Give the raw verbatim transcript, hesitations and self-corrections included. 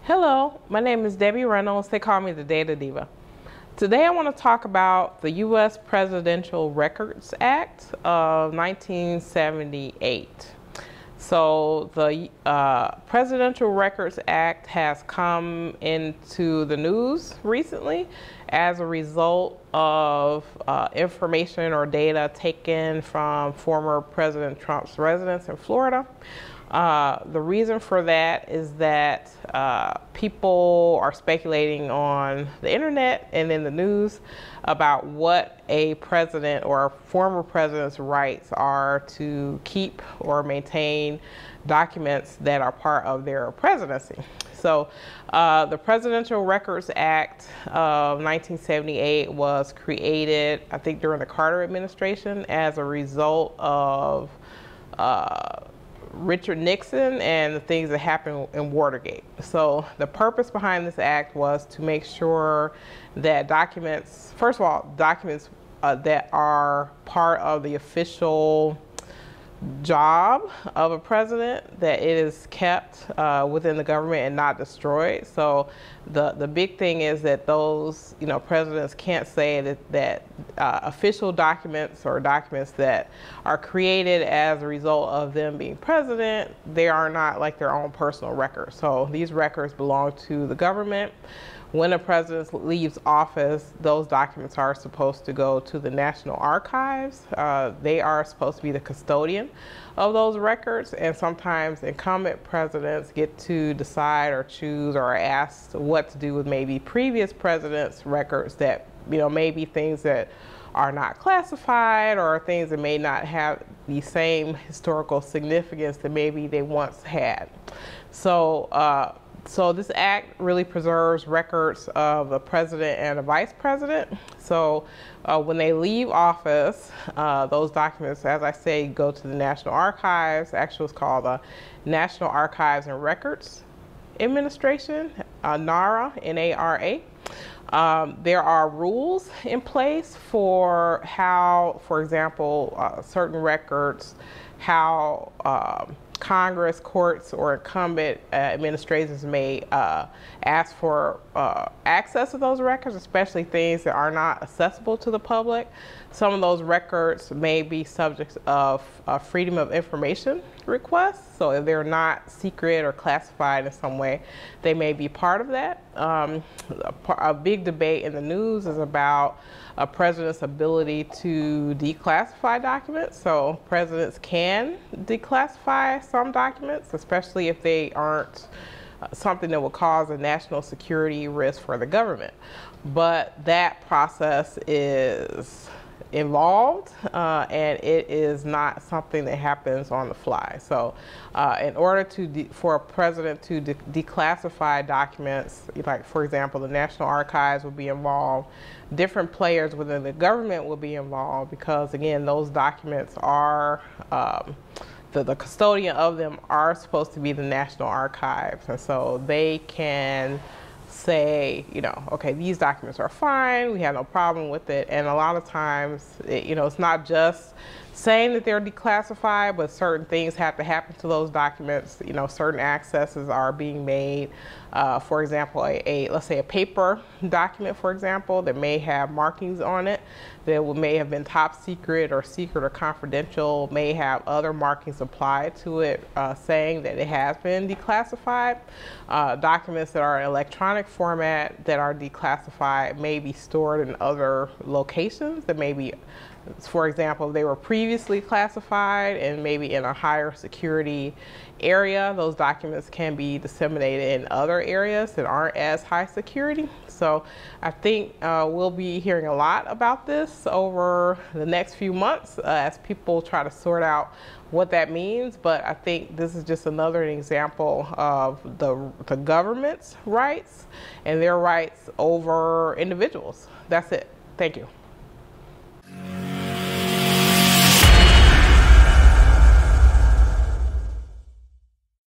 Hello, my name is Debbie Reynolds. They call me the Data Diva. Today I want to talk about the U S Presidential Records Act of nineteen seventy-eight. So the uh, Presidential Records Act has come into the news recently as a result of uh, information or data taken from former President Trump's residence in Florida. Uh, the reason for that is that uh, people are speculating on the internet and in the news about what a president or a former president's rights are to keep or maintain documents that are part of their presidency. So uh, the Presidential Records Act of nineteen seventy-eight was created, I think, during the Carter administration as a result of uh, Richard Nixon and the things that happened in Watergate. So the purpose behind this act was to make sure that documents, first of all, documents uh, that are part of the official job of a president, that it is kept uh, within the government and not destroyed. So the the big thing is that those, you know, presidents can't say that that uh, official documents or documents that are created as a result of them being president, they are not like their own personal records. So these records belong to the government. When a president leaves office, those documents are supposed to go to the National Archives. Uh, they are supposed to be the custodian of those records, and sometimes incumbent presidents get to decide or choose or are asked what to do with maybe previous presidents' records that, you know, maybe things that are not classified or things that may not have the same historical significance that maybe they once had. So. Uh, So this act really preserves records of a president and a vice president. So uh, when they leave office, uh, those documents, as I say, go to the National Archives. Actually, it's called the National Archives and Records Administration, uh, NARA, N A R A. Um, there are rules in place for how, for example, uh, certain records, how um, Congress, courts, or incumbent uh, administrations may uh, ask for uh, access to those records, especially things that are not accessible to the public. Some of those records may be subjects of uh, freedom of information requests. So if they're not secret or classified in some way, they may be part of that. Um, a, a big debate in the news is about a president's ability to declassify documents. So presidents can declassify some documents, especially if they aren't uh, something that would cause a national security risk for the government. But that process is involved, uh, and it is not something that happens on the fly. So uh, in order to de for a president to de declassify documents, like for example the National Archives will be involved, different players within the government will be involved, because again, those documents are um, the, the custodian of them are supposed to be the National Archives, and so they can say, you know, okay, these documents are fine, we have no problem with it. And a lot of times, it, you know, it's not just saying that they're declassified, but certain things have to happen to those documents. You know, certain accesses are being made. Uh, for example, a, a let's say a paper document, for example, that may have markings on it that will, may have been top secret or secret or confidential, may have other markings applied to it uh, saying that it has been declassified. Uh, documents that are in electronic format that are declassified may be stored in other locations that may be, for example, they were previously classified and maybe in a higher security area, those documents can be disseminated in other areas that aren't as high security. So I think uh, we'll be hearing a lot about this over the next few months uh, as people try to sort out what that means. But I think this is just another example of the, the government's rights and their rights over individuals. That's it. Thank you.